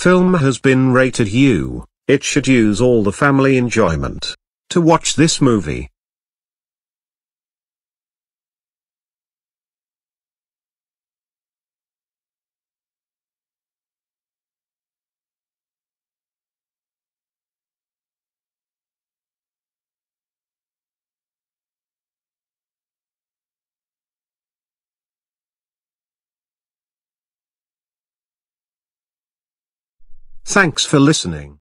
film has been rated U, it should use all the family enjoyment to watch this movie. Thanks for listening.